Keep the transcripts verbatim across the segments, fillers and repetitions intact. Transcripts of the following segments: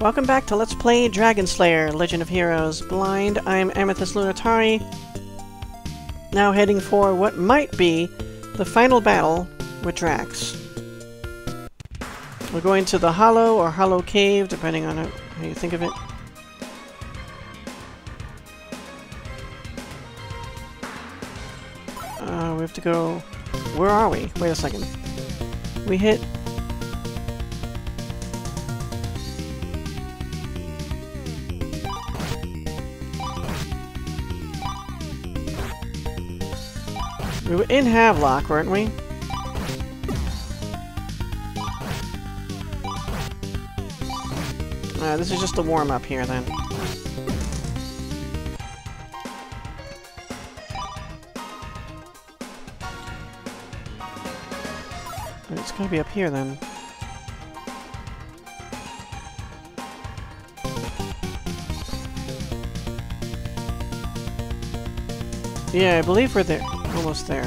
Welcome back to Let's Play Dragon Slayer, Legend of Heroes Blind. I'm Amethyst Lunatari, now heading for what might be the final battle with Drax. We're going to the Hollow or Hollow Cave, depending on how you think of it. Uh, we have to go... Where are we? Wait a second. We hit... We were in Havelock, weren't we? Uh, this is just a warm-up here, then. It's gotta be up here, then. Yeah, I believe we're there. Almost there.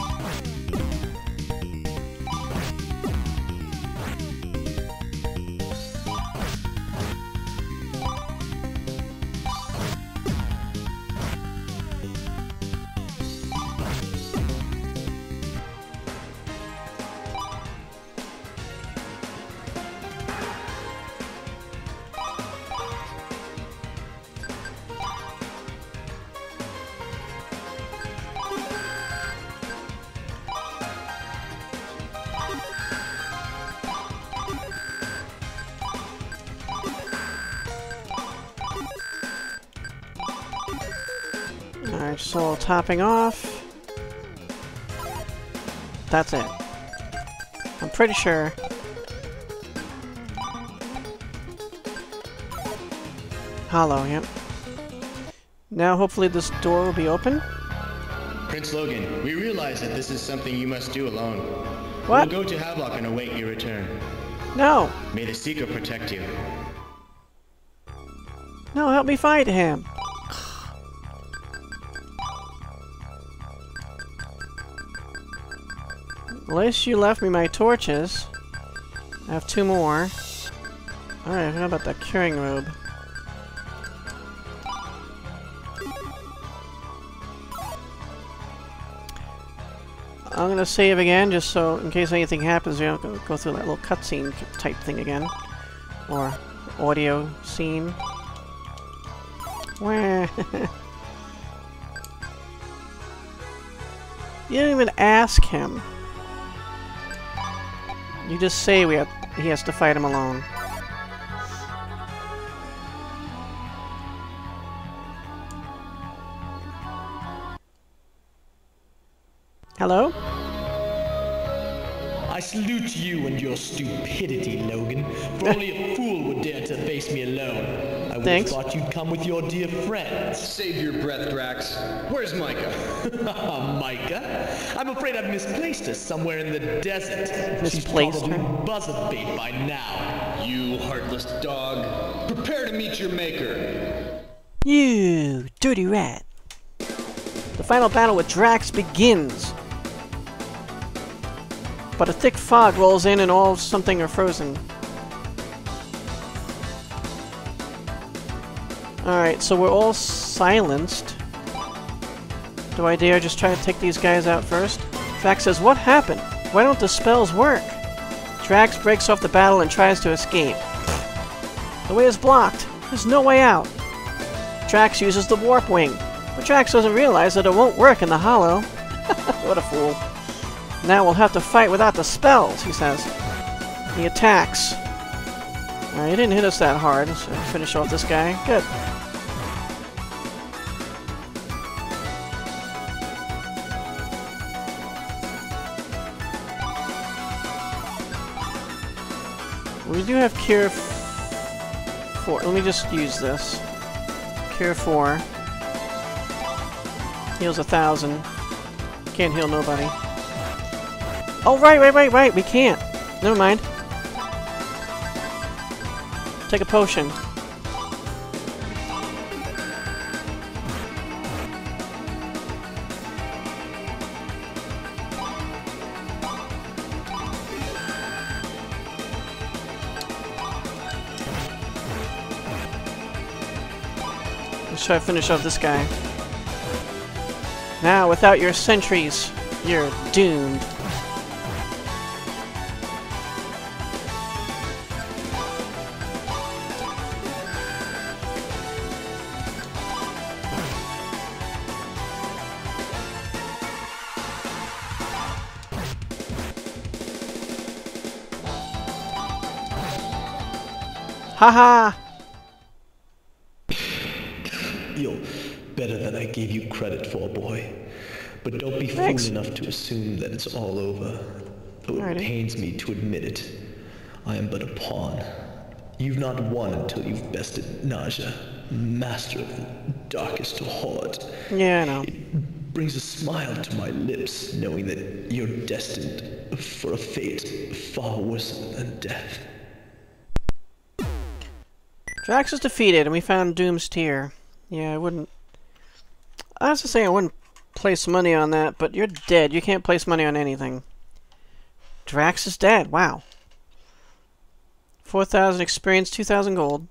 Alright, so topping off. That's it. I'm pretty sure. Hollow, yep. Now hopefully this door will be open. Prince Logan, we realize that this is something you must do alone. What? We'll go to Havelock and await your return. No! May the Seeker protect you. No, help me fight him! At least you left me my torches. I have two more. Alright, how about that curing robe? I'm gonna save again, just so in case anything happens, we don't go, go through that little cutscene type thing again. Or audio scene. Wah. You didn't even ask him. You just say we have, he has to fight him alone. Hello? I salute you and your stupidity, Logan. For only a fool would dare to face me alone. I would Thanks. have thought you'd come with your dear friends. Save your breath, Drax. Where's Micah? Micah? I'm afraid I've misplaced her somewhere in the desert. Misplaced She's probably her? buzzard bait by now. You heartless dog. Prepare to meet your maker. You dirty rat. The final battle with Drax begins. But a thick fog rolls in and all something are frozen. Alright, so we're all silenced. Do I dare just try to take these guys out first? Drax says, what happened? Why don't the spells work? Drax breaks off the battle and tries to escape. The way is blocked. There's no way out. Drax uses the warp wing. But Drax doesn't realize that it won't work in the Hollow. What a fool. Now we'll have to fight without the spells, he says. He attacks. Alright, he didn't hit us that hard, so finish off this guy. Good. We do have Cure four. Let me just use this. Cure four. Heals a thousand. Can't heal nobody. Oh, right, right, right, right. We can't. Never mind. Take a potion. Let's try to finish off this guy. Now, without your sentries, you're doomed. Haha! You're better than I gave you credit for, boy. But don't be Thanks. fool enough to assume that it's all over. Though it Alrighty. pains me to admit it, I am but a pawn. You've not won until you've bested Naja, master of the darkest horde. Yeah, I know. It brings a smile to my lips, knowing that you're destined for a fate far worse than death. Drax is defeated, and we found Doom's Tear. Yeah, I wouldn't... I was to say I wouldn't place money on that, but you're dead. You can't place money on anything. Drax is dead. Wow. four thousand experience, two thousand gold.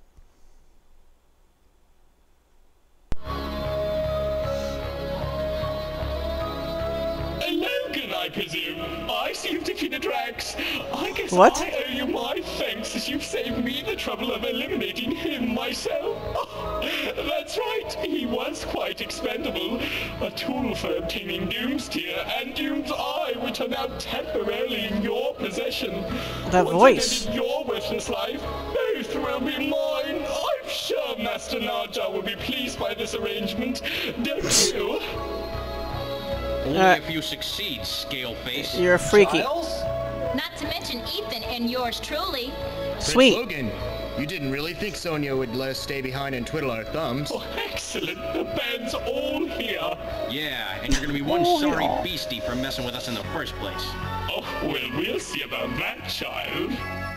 Logan, I presume. I see you've defeated Drax. I guess What? I owe you my thanks as you've saved me the trouble of eliminating him myself. Oh, that's right, he was quite expendable. A tool for obtaining Doom's Tear and Doom's Eye, which are now temporarily in your possession. That Once voice. I've ended your worthless life, both will be mine. I'm sure Master Naja will be pleased by this arrangement, don't you? Only Uh, if you succeed, scale-face. You're freaky. Not to mention Ethan and yours truly. Sweet. Prince Logan, you didn't really think Sonia would let us stay behind and twiddle our thumbs. Oh, excellent. The band's all here. Yeah, and you're gonna be one Oh, sorry yeah. beastie for messing with us in the first place. Oh, well, we'll see about that, child.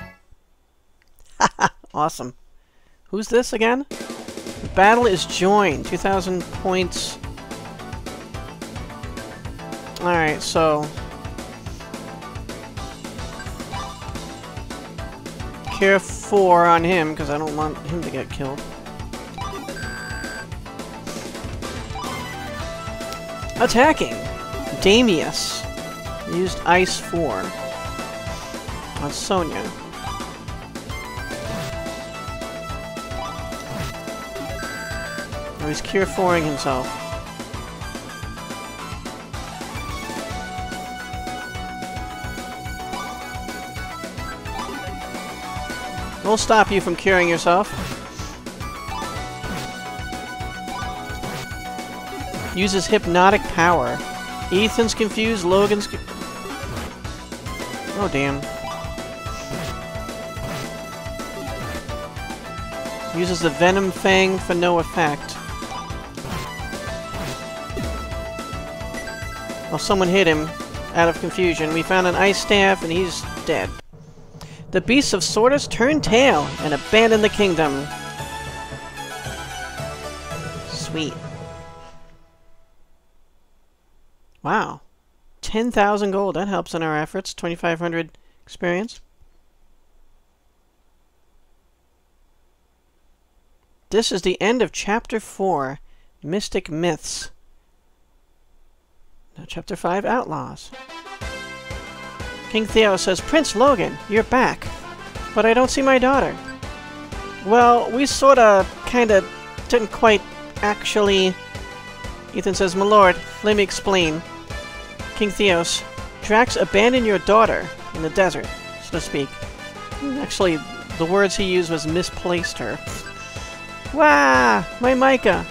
Awesome. Who's this again? The battle is joined. two thousand points. Alright, so... Care four on him, because I don't want him to get killed. Attacking! Damius. Used Ice four on Sonia. Oh, he's Cure four-ing himself. We'll stop you from curing yourself. Uses hypnotic power. Ethan's confused, Logan's... co- oh, damn. Uses the Venom Fang for no effect. Well, someone hit him out of confusion. We found an ice staff, and he's dead. The beasts of Sordus turn tail and abandon the kingdom. Sweet. Wow. ten thousand gold. That helps in our efforts. twenty-five hundred experience. This is the end of Chapter four, Mystic Myths. Now Chapter five, Outlaws. King Theo says, Prince Logan, you're back. But I don't see my daughter. Well, we sorta, kinda, didn't quite actually... Ethan says, my lord, let me explain. King Theos, Drax abandoned your daughter in the desert, so to speak. Actually, the words he used was misplaced her. Wah! My Micah!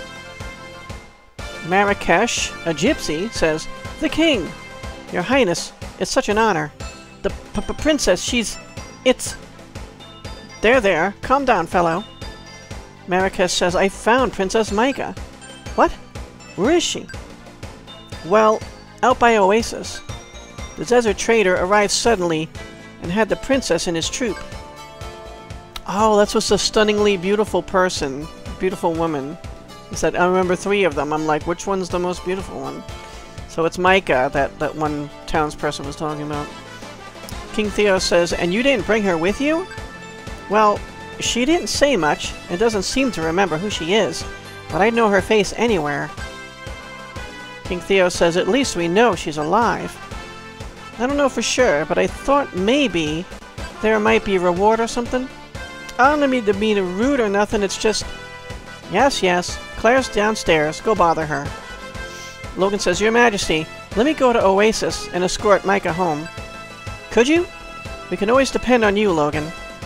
Marrakesh, a gypsy, says, the king! Your Highness, it's such an honor. The p-p-princess, she's... It's... There, there. Calm down, fellow. Marrakesh says, I found Princess Micah. What? Where is she? Well, out by Oasis. The desert trader arrived suddenly and had the princess in his troop. Oh, that's what's a stunningly beautiful person. Beautiful woman. He said, I remember three of them. I'm like, which one's the most beautiful one? So it's Micah that, that one townsperson was talking about. King Theo says, and you didn't bring her with you? Well, she didn't say much and doesn't seem to remember who she is. but I'd know her face anywhere. King Theo says at least we know she's alive. I don't know for sure, but I thought maybe there might be a reward or something. I don't mean to be rude or nothing, it's just... Yes, yes, Claire's downstairs. Go bother her. Logan says, Your Majesty, let me go to Oasis and escort Micah home. Could you? We can always depend on you, Logan.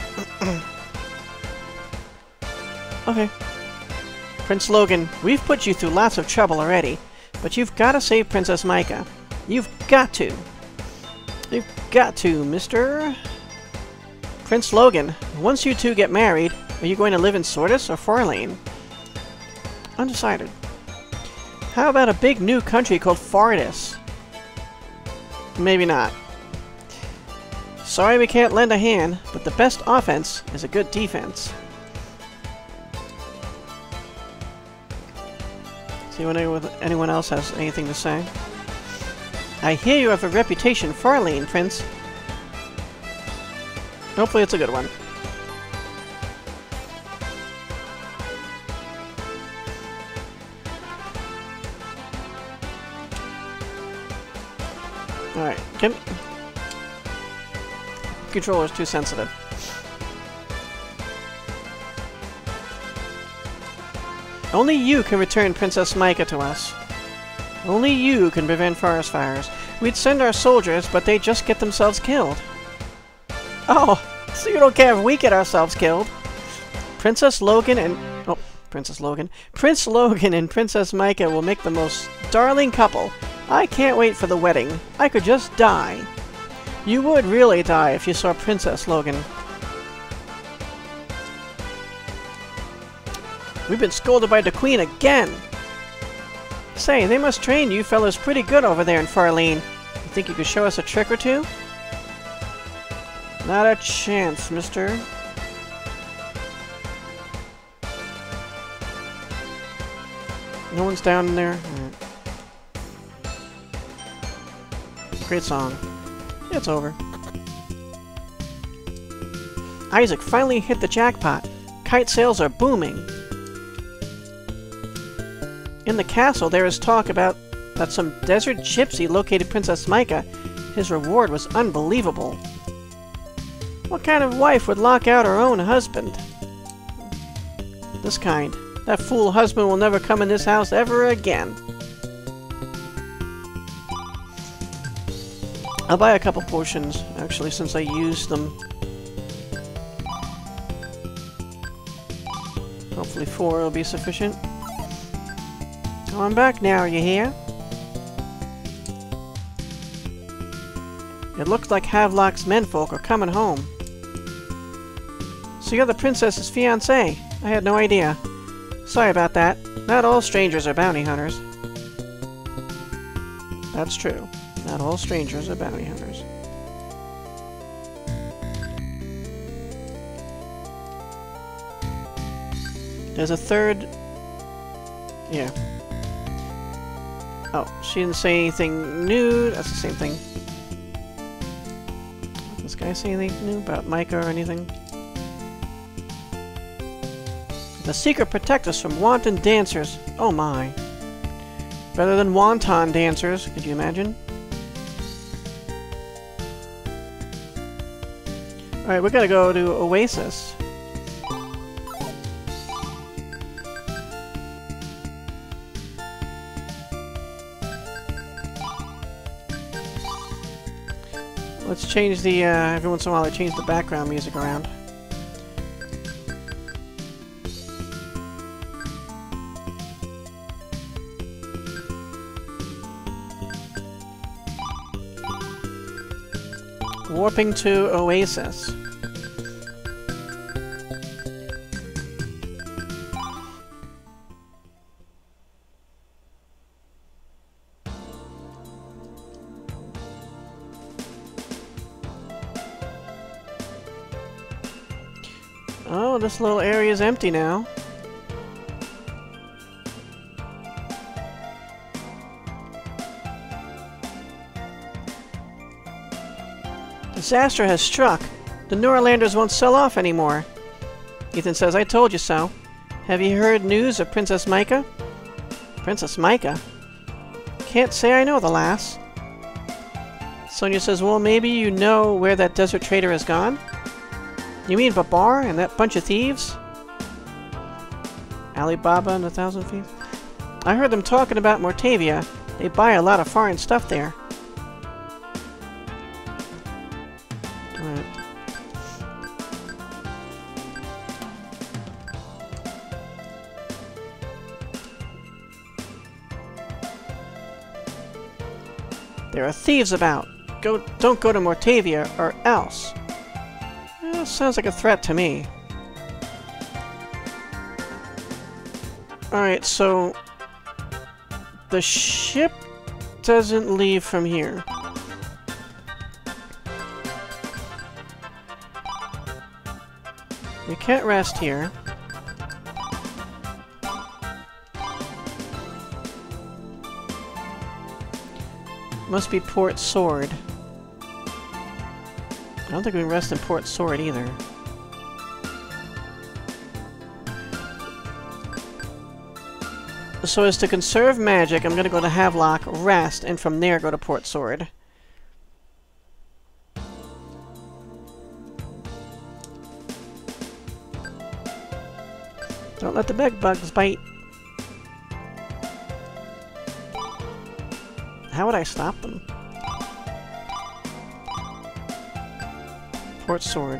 Okay. Prince Logan, we've put you through lots of trouble already, but you've got to save Princess Micah. You've got to. You've got to, mister... Prince Logan, once you two get married, are you going to live in Sordis or Farlane? Undecided. How about a big new country called Fardis? Maybe not. Sorry we can't lend a hand, but the best offense is a good defense. See when anyone else has anything to say. I hear you have a reputation, Farlane, Prince. Hopefully it's a good one. Alright, can... Controller's too sensitive. Only you can return Princess Micah to us. Only you can prevent forest fires. We'd send our soldiers, but they just get themselves killed. Oh, so you don't care if we get ourselves killed? Princess Logan and... Oh, Princess Logan. Prince Logan and Princess Micah will make the most darling couple. I can't wait for the wedding. I could just die. You would really die if you saw Princess Logan. We've been scolded by the Queen again! Say, they must train you fellas pretty good over there in Farlane. You think you could show us a trick or two? Not a chance, mister. No one's down there? Right. Great song. It's over. Isaac finally hit the jackpot. Kite sales are booming. In the castle, there is talk about that some desert gypsy located Princess Micah. His reward was unbelievable. What kind of wife would lock out her own husband? This kind. That fool husband will never come in this house ever again. I'll buy a couple potions, actually, since I used them. Hopefully four will be sufficient. I'm back now, you hear? It looks like Havelock's menfolk are coming home. So you're the princess's fiancé? I had no idea. Sorry about that. Not all strangers are bounty hunters. That's true. Not all strangers are bounty hunters. There's a third... Yeah. Oh, she didn't say anything new. That's the same thing. Did this guy say anything new about Micah or anything? The secret protect us from wanton dancers. Oh my. Better than wonton dancers, could you imagine? Alright, we're gonna go to Oasis. Let's change the, uh, every once in a while I change the background music around. Warping to Oasis. Oh, this little area is empty now. Disaster has struck. The Noralanders won't sell off anymore. Ethan says, I told you so. Have you heard news of Princess Micah? Princess Micah? Can't say I know the lass. Sonia says, well, maybe you know where that desert trader has gone? You mean Babar and that bunch of thieves? Alibaba and a thousand thieves? I heard them talking about Mortavia. They buy a lot of foreign stuff there. Alright. There are thieves about. Go, don't go to Mortavia, or else. Eh, sounds like a threat to me. Alright, so... the ship doesn't leave from here. We can't rest here. Must be Port Sword. I don't think we can rest in Port Sword either. So as to conserve magic, I'm gonna go to Havelock, rest, and from there go to Port Sword. Don't let the bed bugs bite. How would I stop them? Port Sword.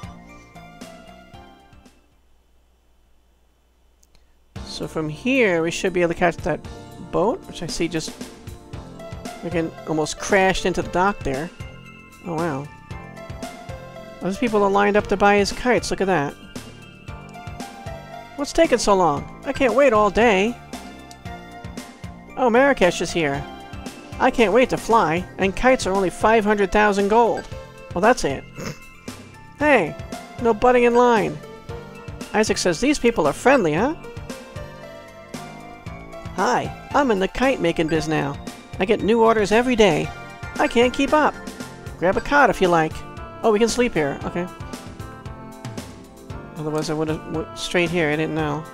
So from here, we should be able to catch that boat, which I see just again almost crashed into the dock there. Oh wow. Those people are lined up to buy his kites, look at that. What's taking so long? I can't wait all day. Oh, Marrakesh is here. I can't wait to fly, and kites are only five hundred thousand gold. Well, that's it. Hey, no butting in line. Isaac says these people are friendly, huh? Hi, I'm in the kite-making biz now. I get new orders every day. I can't keep up. Grab a cot if you like. Oh, we can sleep here. Okay. Otherwise I would have went straight here. I didn't know.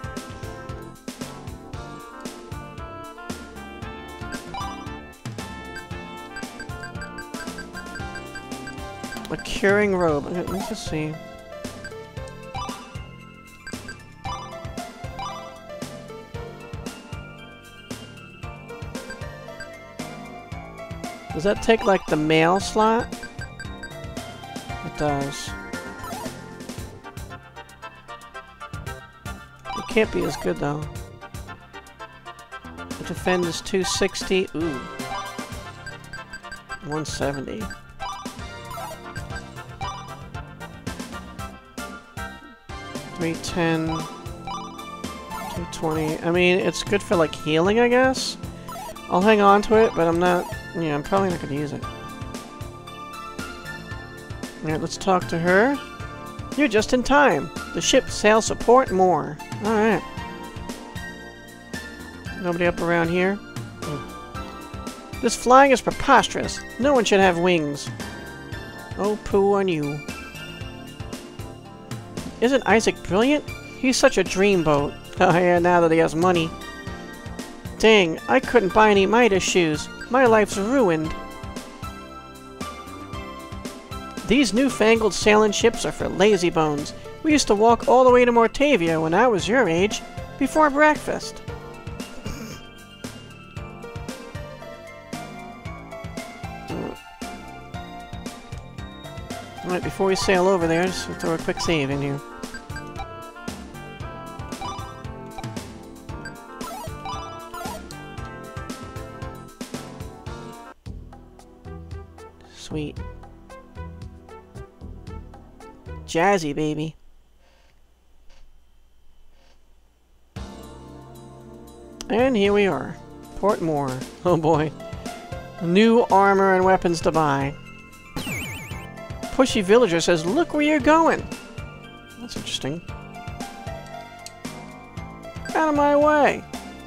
A curing robe. Okay, let's just see. Does that take, like, the mail slot? It does. It can't be as good, though. The defend is two sixty. Ooh. one seventy. three ten. two twenty. I mean, it's good for, like, healing, I guess? I'll hang on to it, but I'm not... Yeah, I'm probably not going to use it. Alright, let's talk to her. You're just in time. The ship sails support more. Alright. Nobody up around here? Oh. This flying is preposterous. No one should have wings. Oh, poo on you. Isn't Isaac brilliant? He's such a dreamboat. Oh yeah, now that he has money. Dang, I couldn't buy any Midas shoes. My life's ruined. These newfangled sailing ships are for lazy bones. We used to walk all the way to Mortavia when I was your age, before breakfast. Alright, before we sail over there, just throw a quick save in here. Sweet. Jazzy, baby. And here we are. Port Moore. Oh boy. New armor and weapons to buy. Pushy villager says, look where you're going. That's interesting. Out of my way.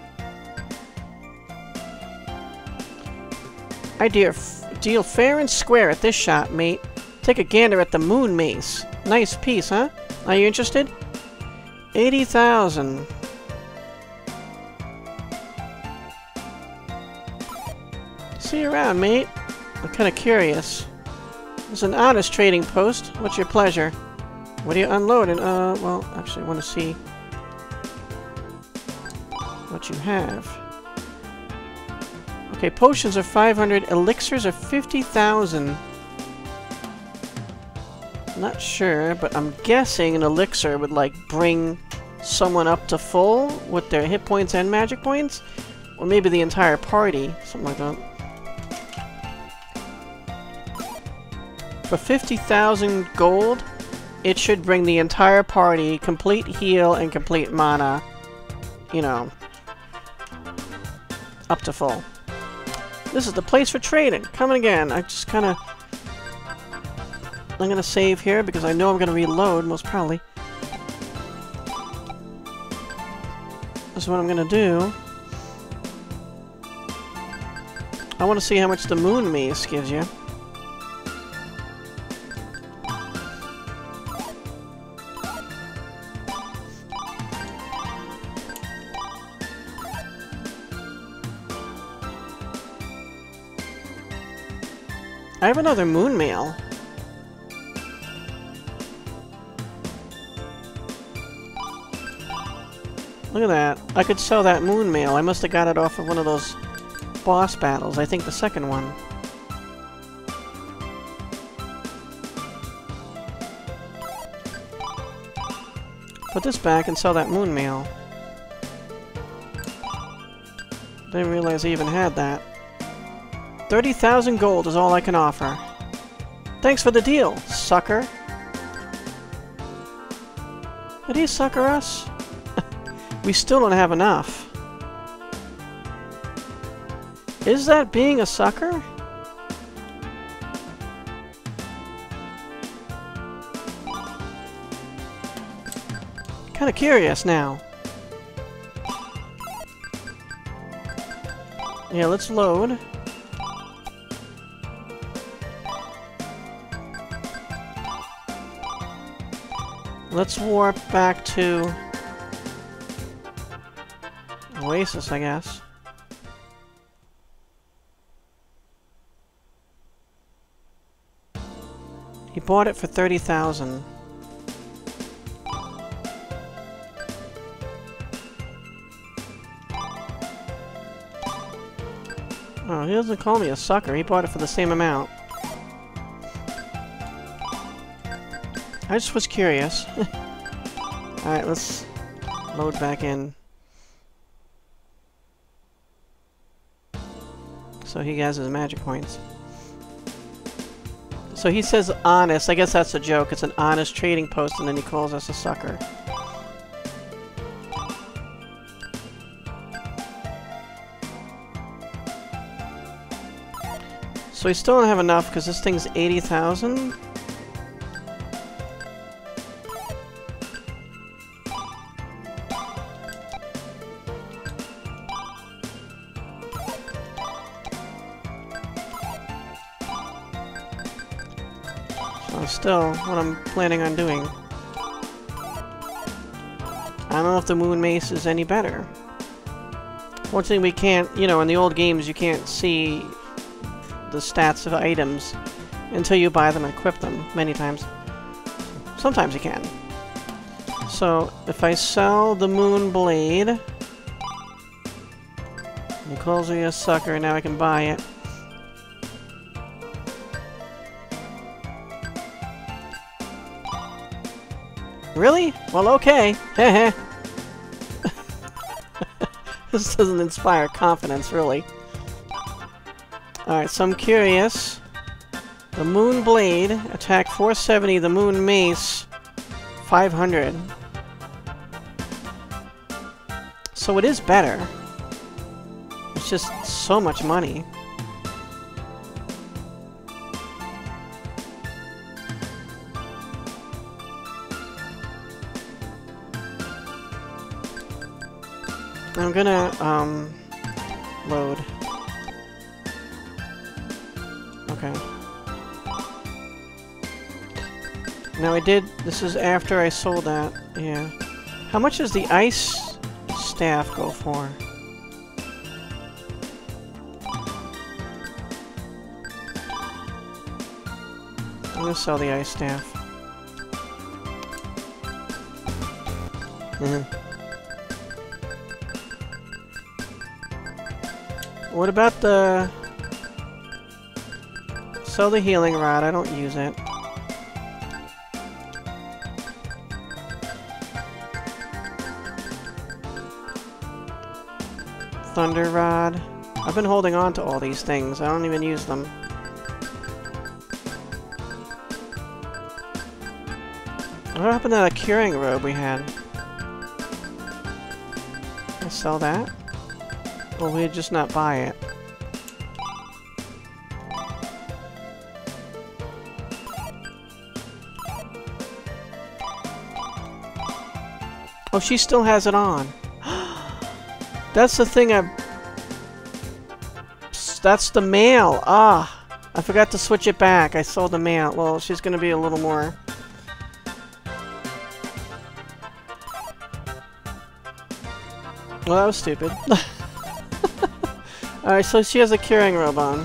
I dear deal fair and square at this shop, mate. Take a gander at the moon mace. Nice piece, huh? Are you interested? eighty thousand. See you around, mate. I'm kind of curious. It's an honest trading post. What's your pleasure? What are you unloading? Uh, well, actually, I want to see what you have. Okay, potions are five hundred. Elixirs are fifty thousand. Not sure, but I'm guessing an elixir would, like, bring someone up to full with their hit points and magic points? Or maybe the entire party. Something like that. For fifty thousand gold, it should bring the entire party, complete heal and complete mana, you know, up to full. This is the place for trading. Coming again. I just kind of... I'm going to save here because I know I'm going to reload, most probably. This is what I'm going to do. I want to see how much the Moon Mace gives you. I have another moon mail. Look at that. I could sell that moon mail. I must have got it off of one of those boss battles. I think the second one. Put this back and sell that moon mail. Didn't realize I even had that. thirty thousand gold is all I can offer. Thanks for the deal, sucker. Did he sucker us? We still don't have enough. Is that being a sucker? Kinda curious now. Yeah, let's load. Let's warp back to Oasis, I guess. He bought it for thirty thousand. Oh, he doesn't call me a sucker. He bought it for the same amount. I just was curious. Alright, let's load back in. So he has his magic points. So he says honest. I guess that's a joke. It's an honest trading post, and then he calls us a sucker. So we still don't have enough because this thing's eighty thousand. Still, what I'm planning on doing. I don't know if the Moon Mace is any better. Fortunately, we can't, you know, in the old games, you can't see the stats of items until you buy them and equip them many times. Sometimes you can. So, if I sell the Moon Blade, he calls me a sucker, and now I can buy it. Really? Well, okay. Heh. This doesn't inspire confidence, really. Alright, so I'm curious. The Moon Blade, attack four seventy, the Moon Mace, five hundred. So it is better. It's just so much money. I'm gonna, um, load. Okay. Now I did, this is after I sold that, yeah. How much does the ice staff go for? I'm gonna sell the ice staff. Mm-hmm. What about the... Sell the healing rod, I don't use it. Thunder rod. I've been holding on to all these things, I don't even use them. What happened to that curing robe we had? Can I sell that? Or we just not buy it? Oh, she still has it on. That's the thing I... That's the mail! Ah! I forgot to switch it back. I sold the mail. Well, she's gonna be a little more... Well, that was stupid. Alright, so she has a curing robe on.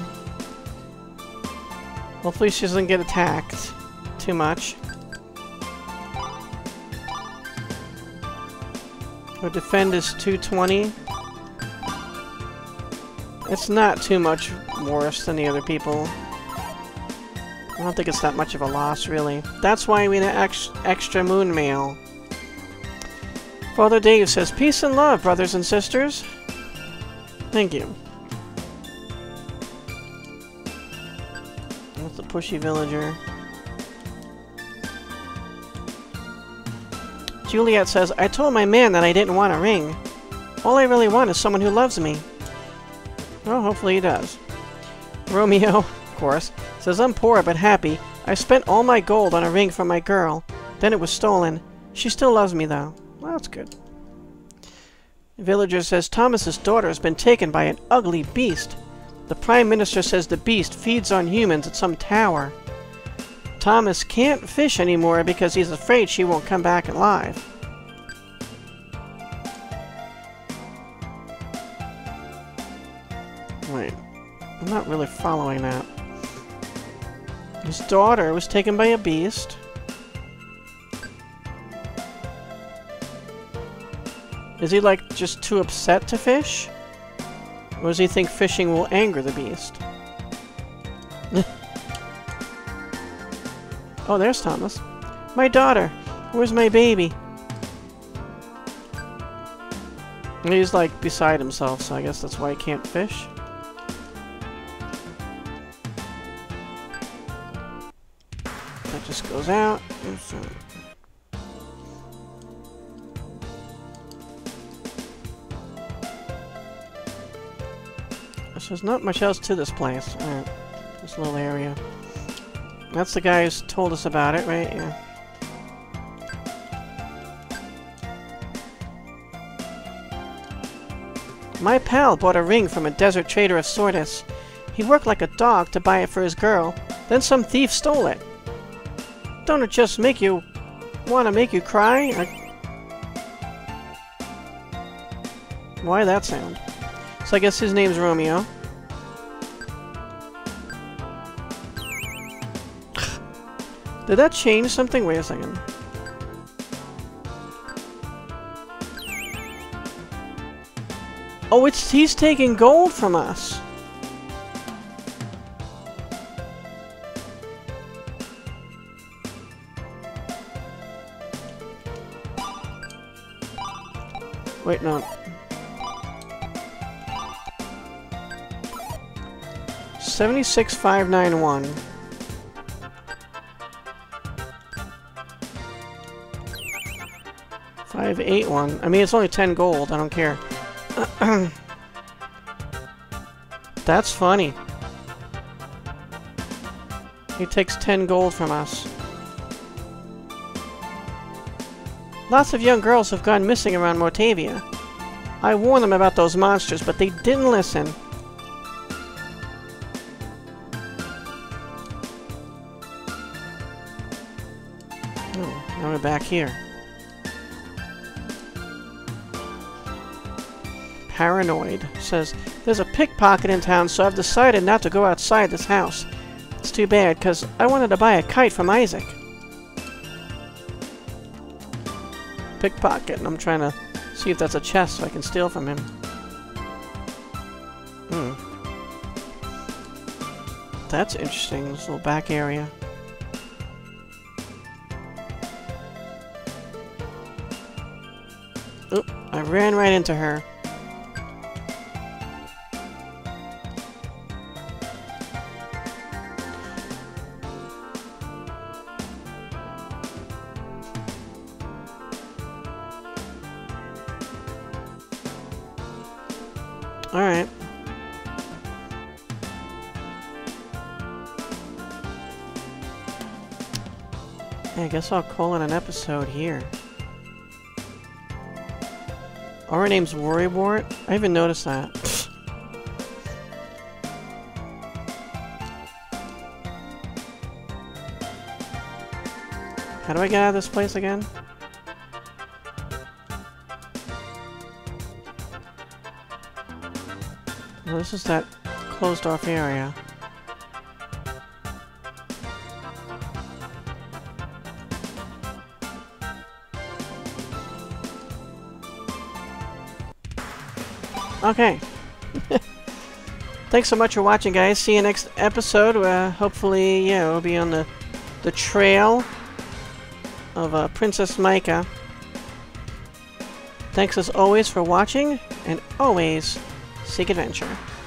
Hopefully she doesn't get attacked too much. Her defend is two twenty. It's not too much worse than the other people. I don't think it's that much of a loss, really. That's why we need an ex extra moon mail. Father Dave says, peace and love, brothers and sisters. Thank you. That's the pushy villager. Juliet says, I told my man that I didn't want a ring. All I really want is someone who loves me. Well, hopefully he does. Romeo, of course, says, I'm poor but happy. I spent all my gold on a ring for my girl. Then it was stolen. She still loves me, though. Well, that's good. The villager says, Thomas's daughter has been taken by an ugly beast. The Prime Minister says the beast feeds on humans at some tower. Thomas can't fish anymore because he's afraid she won't come back alive. Wait, I'm not really following that. His daughter was taken by a beast. Is he, like, just too upset to fish? Or does he think fishing will anger the beast? Oh, there's Thomas. My daughter! Where's my baby? He's, like, beside himself, so I guess that's why he can't fish. That just goes out. So there's not much else to this place. Alright. This little area. That's the guy who's told us about it, right? Yeah. My pal bought a ring from a desert trader of Sordis. He worked like a dog to buy it for his girl. Then some thief stole it. Don't it just make you... want to make you cry? I... Why that sound? So I guess his name's Romeo. Did that change something? Wait a second. Oh, it's he's taking gold from us. Wait, no. seventy-six five ninety-one. five eighty-one. I mean, it's only ten gold. I don't care. That's funny. He takes ten gold from us. Lots of young girls have gone missing around Mortavia. I warned them about those monsters, but they didn't listen. Oh, now we're back here. paranoid. Says, there's a pickpocket in town, so I've decided not to go outside this house. It's too bad, because I wanted to buy a kite from Isaac. Pickpocket, and I'm trying to see if that's a chest so I can steal from him. Hmm. That's interesting, this little back area. Oop, I ran right into her. Alright. Yeah, I guess I'll call it an episode here. Oh, her name's Worrywart? I even noticed that. How do I get out of this place again? Well, this is that closed off area. Okay. Thanks so much for watching, guys. See you next episode. Uh, hopefully, yeah, we'll be on the the trail of uh, Princess Micah. Thanks as always for watching, and always seek adventure.